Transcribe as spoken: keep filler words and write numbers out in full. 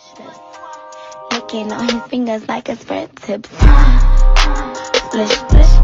this. Licking on his fingers like a spread tips. Splish, splish.